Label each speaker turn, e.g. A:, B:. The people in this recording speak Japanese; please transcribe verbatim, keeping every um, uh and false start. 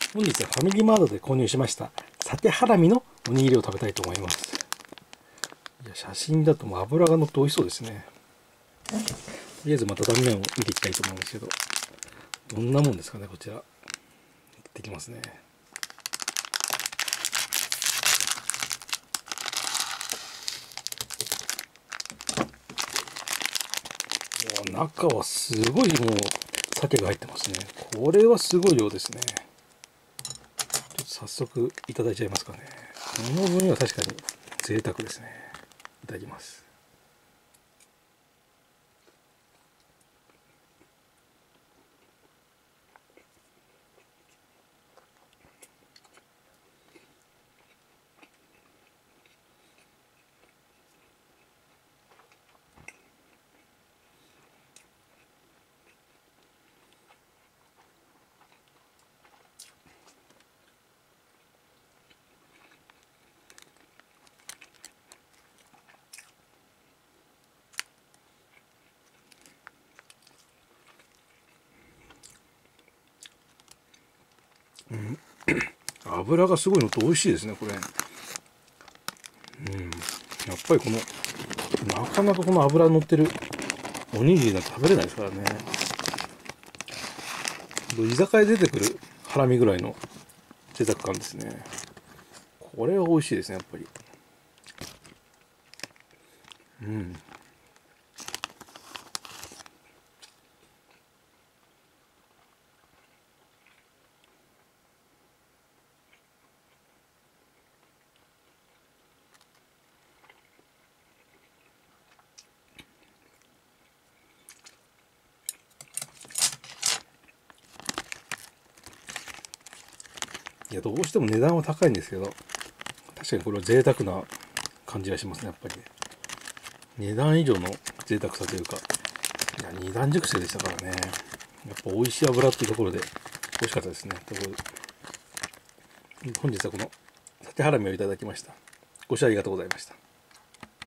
A: 本日はファミリーマートで購入しました鮭ハラミのおにぎりを食べたいと思います。いや、写真だともう脂が乗って美味しそうですね。とりあえずまた断面を見ていきたいと思うんですけど、どんなもんですかね。こちらできますね。中はすごいもう鮭が入ってますね。これはすごい量ですね。ちょっと早速いただいちゃいますかね。この分には確かに贅沢ですね。いただきます。うん、油がすごいのと美味しいですね、これ。うん、やっぱりこのなかなかこの油乗ってるおにぎりなんて食べれないですからね。居酒屋で出てくるハラミぐらいの贅沢感ですね。これは美味しいですね、やっぱり。うん。いや、どうしても値段は高いんですけど、確かにこれは贅沢な感じがしますね、やっぱり。値段以上の贅沢さというか、いや、二段熟成でしたからね。やっぱ美味しい油っていうところで美味しかったですね。ところで本日はこの鮭ハラミをいただきました。ご視聴ありがとうございました。